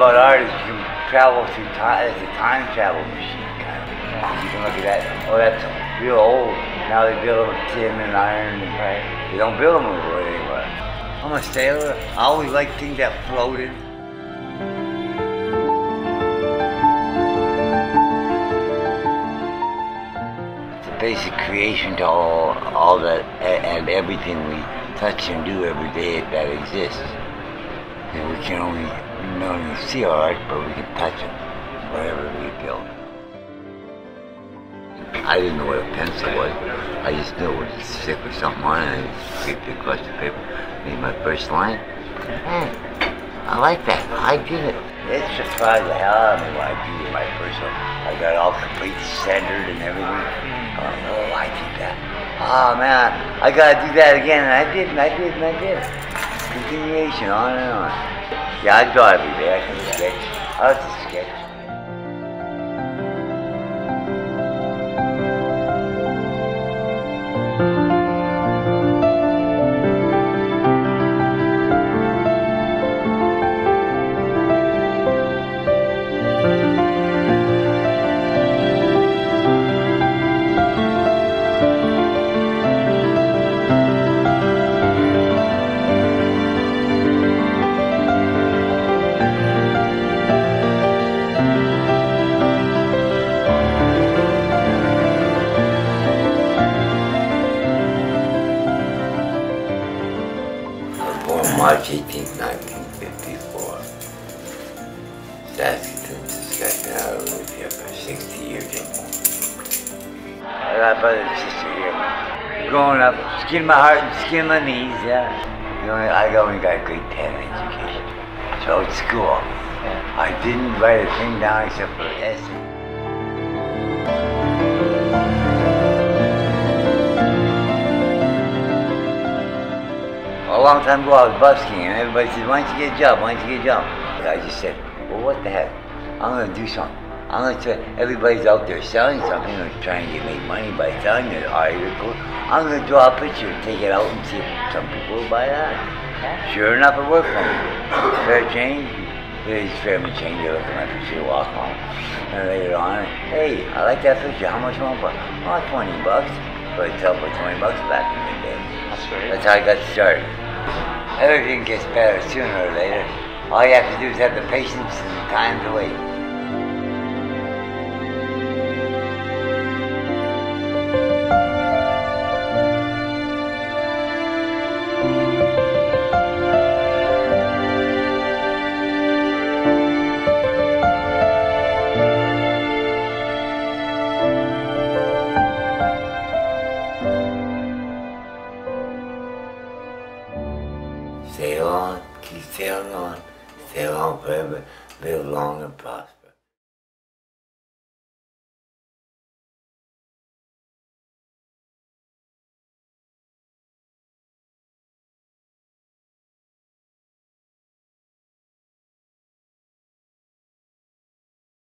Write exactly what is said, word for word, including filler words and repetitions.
about art is you can travel through time. It's a time travel machine, kind of. Yeah. You can look at that. Oh, that's real old. Now they build them with tin and iron. And right. They don't build them with wood anymore. I'm a sailor. I always liked things that floated. It's a basic creation to all, all that and everything we touch and do every day that exists. And we can only not only see our art, but we can touch it, whatever we build. I didn't know what a pencil was. I just knew it was stick or something on it. I just scraped it across the paper, made my first line. Hey, I like that. I did it. It surprised the hell out of me when I drew my first one. I got it all complete, centered and everything. Oh, I did that. Oh man, I gotta do that again. And I did, and I did, and I did. Continuation, on and on. Yeah, I draw every day. I can sketch. I like to sketch. March eighteenth, nineteen fifty-four. Saskatoon, Saskatchewan. I lived here for sixty years or more. I got a brother and sister here. Growing up, skin my heart and skin my knees, yeah. You know, I only got a grade ten education. So at school, I didn't write a thing down except for essay. A long time ago I was busking and everybody said, why don't you get a job, why don't you get a job? And I just said, well what the heck, I'm going to do something. I'm going to try, everybody's out there selling something or trying to make money by selling their article. I'm going to draw a picture and take it out and see if some people will buy that. Sure enough it worked for me. Fair change, it's fair change, you look at my picture, walk home. And later on, hey, I like that picture, how much you want for it? Oh, twenty bucks. So I sell for twenty bucks back in the day. That's great. That's how I got started. Everything gets better sooner or later. All you have to do is have the patience and the time to wait. Sail on, keep sailing on, sail on forever, live long and prosper.